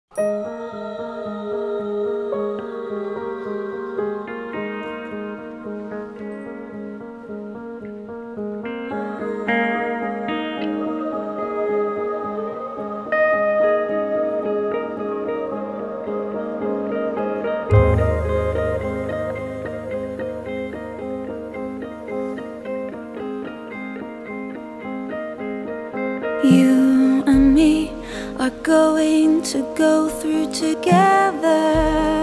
You and me are going to go through together.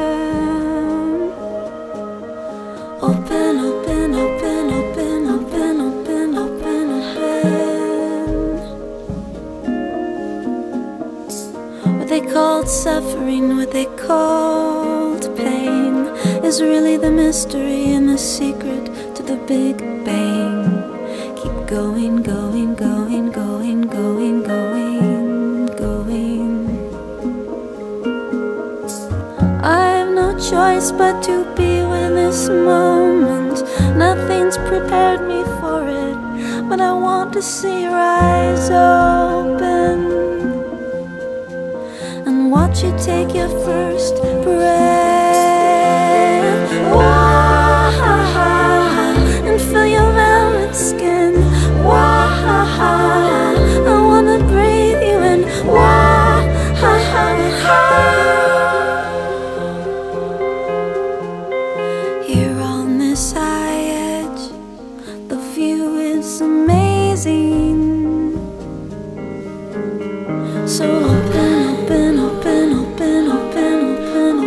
Open, open, open, open, open, open, open ahead. What they called suffering, what they called pain, is really the mystery and the secret to the Big Bang. Keep going, going, going, going, going, going, going. I've no choice but to be with this moment. Nothing's prepared me for it, but I want to see your eyes open and watch you take your first breath. And feel your velvet skin. I wanna breathe you in. Here on this high edge, the view is amazing. So open, open, open, open, open, open,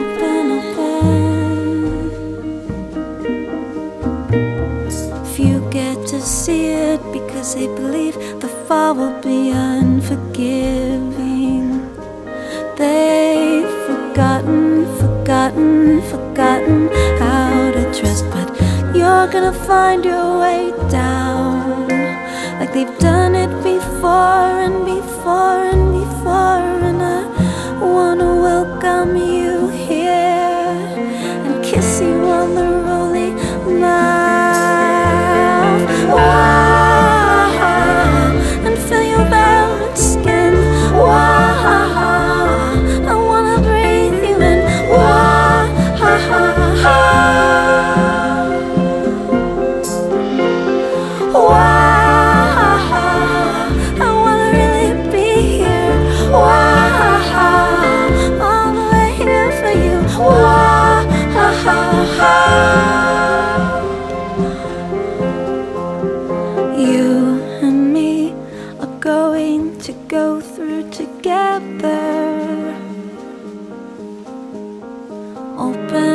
open, open. Few get to see it because they believe the fall will be unforgiving. They've forgotten, forgotten, forgotten how to trust, but you're gonna find your way down like they've done it before and before and before. And I wanna welcome you here and kiss you on the rolling mouth. And feel your velvet skin. I wanna breathe you in. I wanna really be here. All the way here for you. You and me are going to go through together. Open